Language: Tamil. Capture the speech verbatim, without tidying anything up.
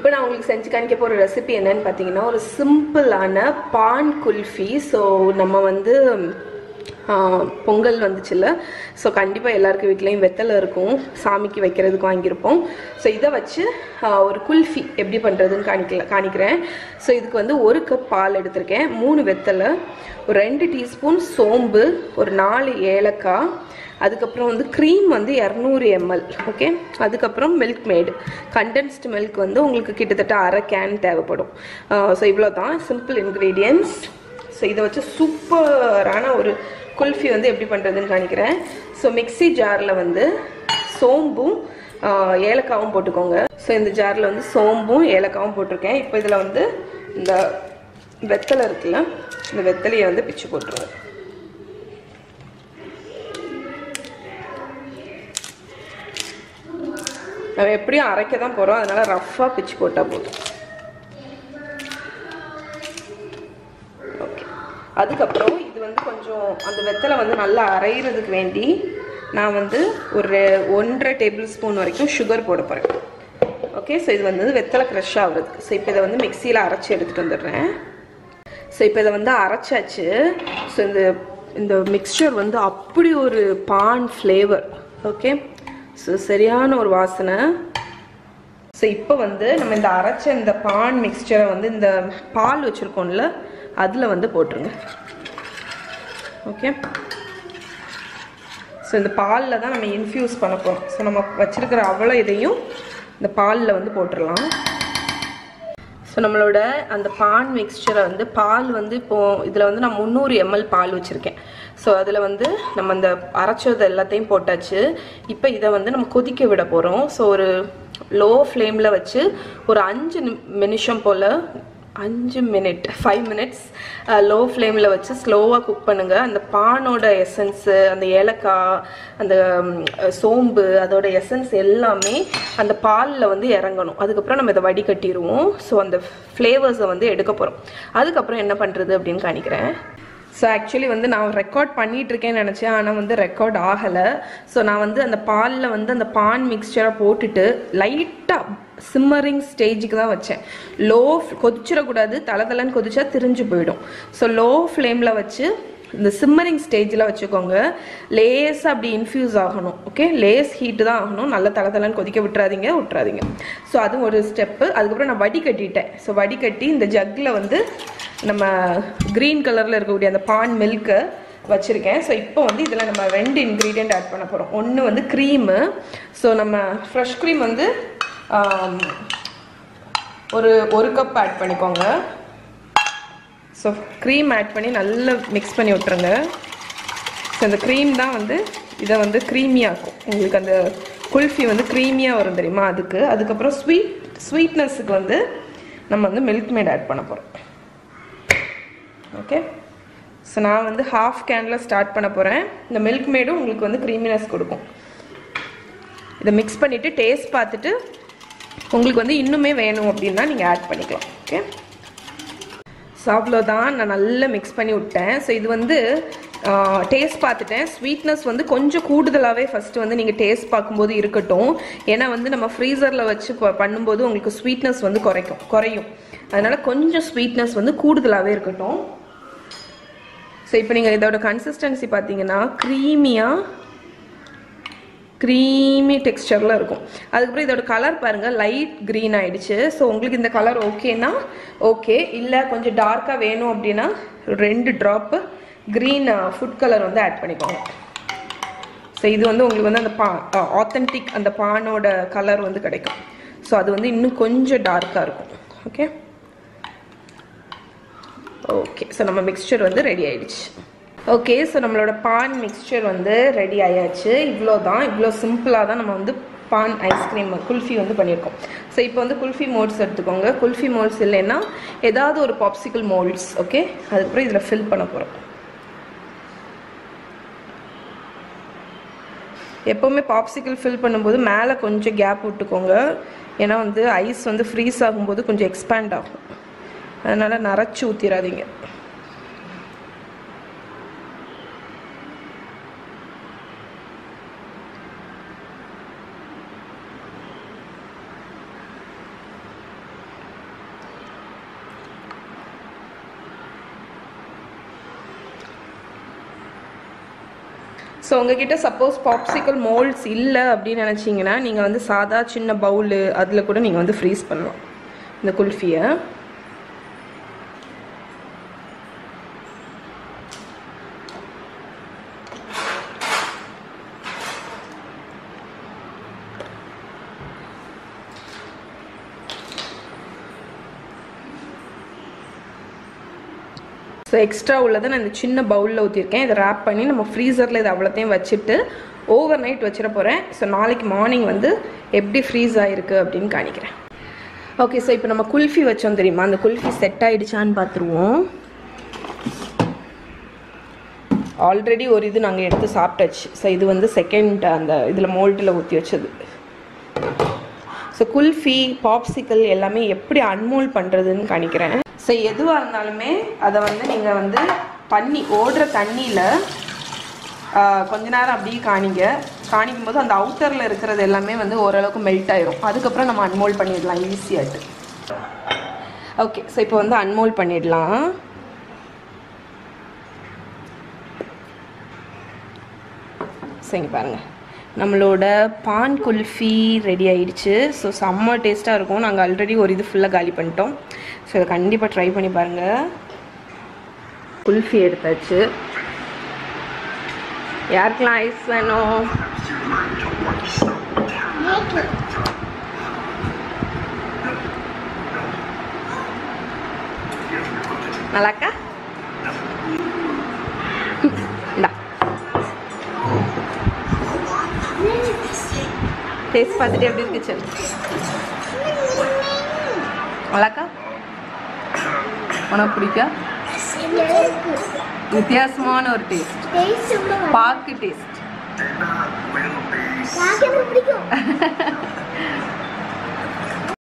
இப்போ நான் உங்களுக்கு செஞ்சு காணிக்க போகிற ரெசிபி என்னன்னு பார்த்தீங்கன்னா ஒரு சிம்பிளான பான் குல்ஃபி. ஸோ நம்ம வந்து பொங்கல் வந்துச்சுல்ல, ஸோ கண்டிப்பாக எல்லாருக்கும் வீட்லேயும் வெத்தலை இருக்கும், சாமிக்கு வைக்கிறதுக்கு வாங்கியிருப்போம். ஸோ இதை வச்சு ஒரு குல்ஃபி எப்படி பண்ணுறதுன்னு காணிக்கல காணிக்கிறேன். ஸோ இதுக்கு வந்து ஒரு கப் பால் எடுத்திருக்கேன், மூணு வெத்தலை, ஒரு ரெண்டு டீஸ்பூன் சோம்பு, ஒரு நாலு ஏலக்காய், அதுக்கப்புறம் வந்து க்ரீம் வந்து இரநூறு எம்எல். ஓகே, அதுக்கப்புறம் மில்க் மேடு கண்டென்ஸ்டு மில்க் வந்து உங்களுக்கு கிட்டத்தட்ட அரை கேன் தேவைப்படும். ஸோ இவ்வளோ தான் சிம்பிள் இன்க்ரீடியன்ட்ஸ். ஸோ இதை வச்சு சூப்பரான ஒரு குல்ஃபி வந்து எப்படி பண்ணுறதுன்னு காணிக்கிறேன். ஸோ மிக்சி ஜாரில் வந்து சோம்பும் ஏலக்காவும் போட்டுக்கோங்க. ஸோ இந்த ஜாரில் வந்து சோம்பும் ஏலக்காவும் போட்டிருக்கேன். இப்போ இதில் வந்து இந்த வெத்தலை இருக்குல்ல, இந்த வெத்தலையை வந்து பிச்சு போட்டுருவேன். நம்ம எப்படியும் அரைக்க தான் போகிறோம், அதனால ரஃப்பாக பிச்சு போட்டால் போதும். ஓகே, அதுக்கப்புறம் இது வந்து கொஞ்சம் அந்த வெத்தலை வந்து நல்லா அரைகிறதுக்கு வேண்டி நான் வந்து ஒரு ஒன்றரை டேபிள் ஸ்பூன் வரைக்கும் சுகர் போட போகிறேன். ஓகே, ஸோ இது வந்து வெத்தலை க்ரஷ் ஆகுறதுக்கு. ஸோ இப்போ இதை வந்து மிக்சியில் அரைச்சி எடுத்துகிட்டு வந்துடுறேன். ஸோ இப்போ இதை வந்து அரைச்சாச்சு. ஸோ இந்த இந்த மிக்சர் வந்து அப்படி ஒரு பான் ஃப்ளேவர். ஓகே, ஸோ சரியான ஒரு வாசனை. ஸோ இப்போ வந்து நம்ம இந்த அரைச்ச இந்த பான் மிக்சரை வந்து இந்த பால் வச்சுருக்கோம்ல அதில் வந்து போட்டுருங்க. ஓகே, ஸோ இந்த பாலில் தான் நம்ம இன்ஃப்யூஸ் பண்ண போகிறோம். ஸோ நம்ம வச்சுருக்கிற அவ்வளோ இதையும் இந்த பாலில் வந்து போட்டுடலாம். ஸோ நம்மளோட அந்த பான் மிக்சரை வந்து பால் வந்து இப்போது இதில் வந்து நான் முந்நூறு எம்எல் பால் வச்சுருக்கேன். ஸோ அதில் வந்து நம்ம அந்த அரைச்சது எல்லாத்தையும் போட்டாச்சு. இப்போ இதை வந்து நம்ம கொதிக்க விட போகிறோம். ஸோ ஒரு லோ ஃப்ளேமில் வச்சு ஒரு அஞ்சு நிமிஷம் போல் அஞ்சு மினிட் ஃபைவ் மினிட்ஸ் லோ ஃப்ளேமில் வச்சு ஸ்லோவாக குக் பண்ணுங்கள். அந்த பானோட எசன்ஸு, அந்த ஏலக்காய், அந்த சோம்பு, அதோட எசன்ஸ் எல்லாமே அந்த பாலில் வந்து இறங்கணும். அதுக்கப்புறம் நம்ம இதை வடிகட்டிடுவோம். ஸோ அந்த ஃப்ளேவர்ஸை வந்து எடுக்க போகிறோம். அதுக்கப்புறம் என்ன பண்ணுறது அப்படின்னு காணிக்கிறேன். ஸோ ஆக்சுவலி வந்து நான் ரெக்கார்ட் பண்ணிகிட்ருக்கேன்னு நினச்சேன், ஆனால் வந்து ரெக்கார்ட் ஆகலை. ஸோ நான் வந்து அந்த பாலில் வந்து அந்த பான் மிக்சரை போட்டுட்டு லைட்டாக சிம்மரிங் ஸ்டேஜுக்கு தான் வச்சேன். லோ கொதிச்சிடக்கூடாது, தலை தலைன்னு கொதிச்சா திரிஞ்சு போயிடும். ஸோ லோ ஃப்ளேமில் வச்சு இந்த சிம்மரிங் ஸ்டேஜில் வச்சுக்கோங்க. லேஸாக அப்படி இன்ஃப்யூஸ் ஆகணும். ஓகே, லேஸ் ஹீட்டு தான் ஆகணும், நல்ல தலை தலைன்னு கொதிக்க விட்டுறாதீங்க விட்டுறாதீங்க ஸோ அது ஒரு ஸ்டெப்பு. அதுக்கப்புறம் நான் வடிகட்டிட்டேன். ஸோ வடிகட்டி இந்த ஜக்கில் வந்து நம்ம க்ரீன் கலரில் இருக்கக்கூடிய அந்த பான் மில்கை வச்சுருக்கேன். ஸோ இப்போ வந்து இதில் நம்ம ரெண்டு இன்க்ரீடியண்ட் ஆட் பண்ண போகிறோம். ஒன்று வந்து க்ரீமு. ஸோ நம்ம ஃப்ரெஷ் க்ரீம் வந்து ஒரு ஒரு கப் ஆட் பண்ணிக்கோங்க. ஸோ க்ரீம் ஆட் பண்ணி நல்லா மிக்ஸ் பண்ணி விட்டுருங்க. ஸோ அந்த க்ரீம் தான் வந்து இதை வந்து க்ரீமியாக்கும். உங்களுக்கு அந்த குல்ஃபி வந்து க்ரீமியாக வரும் தெரியுமா, அதுக்கு. அதுக்கப்புறம் ஸ்வீட் ஸ்வீட்னஸுக்கு வந்து நம்ம வந்து மில்க் மேட் ஆட் பண்ண போகிறோம். ஓகே, ஸோ நான் வந்து ஹாஃப் கேனில் ஸ்டார்ட் பண்ண போகிறேன். இந்த மில்க் மேடும் உங்களுக்கு வந்து க்ரீமினஸ் கொடுக்கும். இதை மிக்ஸ் பண்ணிவிட்டு டேஸ்ட் பார்த்துட்டு உங்களுக்கு வந்து இன்னுமே வேணும் அப்படின்னா நீங்கள் ஆட் பண்ணிக்கலாம். ஓகே, ஸோ அவ்வளோதான், நான் நல்லா மிக்ஸ் பண்ணி விட்டேன். ஸோ இது வந்து டேஸ்ட் பார்த்துட்டேன். ஸ்வீட்னஸ் வந்து கொஞ்சம் கூடுதலாகவே ஃபஸ்ட்டு வந்து நீங்கள் டேஸ்ட் பார்க்கும்போது இருக்கட்டும். ஏன்னா வந்து நம்ம ஃப்ரீசரில் வச்சு பண்ணும்போது உங்களுக்கு ஸ்வீட்னஸ் வந்து குறைக்கும் குறையும் அதனால் கொஞ்சம் ஸ்வீட்னஸ் வந்து கூடுதலாகவே இருக்கட்டும். ஸோ இப்போ நீங்கள் இதோட கன்சிஸ்டன்சி பார்த்தீங்கன்னா க்ரீமியாக க்ரீமி டெக்ஸ்டரில் இருக்கும். அதுக்கப்புறம் இதோட கலர் பாருங்கள், லைட் க்ரீன் ஆகிடுச்சு. ஸோ உங்களுக்கு இந்த கலர் ஓகேனா ஓகே, இல்லை கொஞ்சம் டார்க்காக வேணும் அப்படின்னா ரெண்டு ட்ராப்பு க்ரீன் ஃபுட் கலர் வந்து ஆட் பண்ணிக்கோங்க. ஸோ இது வந்து உங்களுக்கு வந்து அந்த பா ஆத்தென்டிக் அந்த பானோட கலர் வந்து கிடைக்கும். ஸோ அது வந்து இன்னும் கொஞ்சம் டார்க்காக இருக்கும். ஓகே ஓகே ஸோ நம்ம மிக்சர் வந்து ரெடி ஆகிடுச்சு. ஓகே, ஸோ நம்மளோட பான் மிக்சர் வந்து ரெடி ஆயாச்சு. இவ்வளோ தான், இவ்வளோ சிம்பிளாக தான் நம்ம வந்து பான் ஐஸ்கிரீம் குல்ஃபி வந்து பண்ணியிருக்கோம். ஸோ இப்போ வந்து குல்ஃபி மோல்ட்ஸ் எடுத்துக்கோங்க. குல்ஃபி மோல்ட்ஸ் இல்லைன்னா ஏதாவது ஒரு பாப்சிக்கல் மோல்ட்ஸ். ஓகே, அதுக்கப்புறம் இதில் ஃபில் பண்ண போகிறோம். எப்போவுமே பாப்சிக்கல் ஃபில் பண்ணும்போது மேலே கொஞ்சம் கேப் விட்டுக்கோங்க. ஏன்னா வந்து ஐஸ் வந்து ஃப்ரீஸ் ஆகும்போது கொஞ்சம் எக்ஸ்பேண்ட் ஆகும், அதனால் நரைச்சி ஊற்றிடாதீங்க. ஸோ உங்ககிட்ட சப்போஸ் பாப்சிக்கல் மோல்ட்ஸ் இல்லை அப்படின்னு நினச்சிங்கன்னா நீங்கள் வந்து சாதா சின்ன பவுலு அதில் கூட நீங்கள் வந்து ஃப்ரீஸ் பண்ணலாம் இந்த குல்ஃபியை. ஸோ எக்ஸ்ட்ரா உள்ளதை நான் இந்த சின்ன பவுலில் ஊற்றிருக்கேன். இதை ரேப் பண்ணி நம்ம ஃப்ரீசரில் இதை அவ்வளோத்தையும் வச்சுட்டு ஓவர் நைட் வச்சிட போகிறேன். ஸோ நாளைக்கு மார்னிங் வந்து எப்படி ஃப்ரீஸ் ஆகிருக்கு அப்படின்னு காணிக்கிறேன். ஓகே, ஸோ இப்போ நம்ம குல்ஃபி வச்சோம் தெரியுமா, அந்த குல்ஃபி செட் ஆகிடுச்சான்னு பார்த்துருவோம். ஆல்ரெடி ஒரு இது நாங்கள் எடுத்து சாப்பிட்டாச்சு. ஸோ இது வந்து செகண்ட் அந்த இதில் மோல்டில் ஊற்றி வச்சது. ஸோ குல்ஃபி பாப்சிக்கல் எல்லாமே எப்படி அன்மோல்ட் பண்ணுறதுன்னு காணிக்கிறேன். ஸோ எதுவாக இருந்தாலுமே அதை வந்து நீங்கள் வந்து தண்ணி ஓடுற தண்ணியில் கொஞ்ச நேரம் அப்படியே காணிங்க. காணிக்கும் போது அந்த அவுட்டரில் இருக்கிறது எல்லாமே வந்து ஓரளவுக்கு மெல்ட் ஆயிரும். அதுக்கப்புறம் நம்ம அன்மோல்ட் பண்ணிடலாம் ஈஸியாகிட்டு. ஓகே, ஸோ இப்போ வந்து அன்மோல்ட் பண்ணிடலாம். சரிங்க, பாருங்கள் நம்மளோட பான் குல்ஃபி ரெடி ஆகிடுச்சு. ஸோ செம்ம டேஸ்ட்டாக இருக்கும். நாங்கள் ஆல்ரெடி ஒரு இது ஃபுல்லாக காலி பண்ணிட்டோம். ஸோ இதை கண்டிப்பாக ட்ரை பண்ணி பாருங்கள். குல்ஃபி எடுத்தாச்சு. யாருக்கெல்லாம் ஐஸ் வேணும்? நல்லாக்கா? இந்தா டேஸ்ட் பார்த்துட்டு எப்படி இருக்கு சொல்லு. நல்லாக்கா? உனக்கு பிடிக்கா? வித்தியாசமான ஒரு டேஸ்ட், பாக்கு டேஸ்ட்.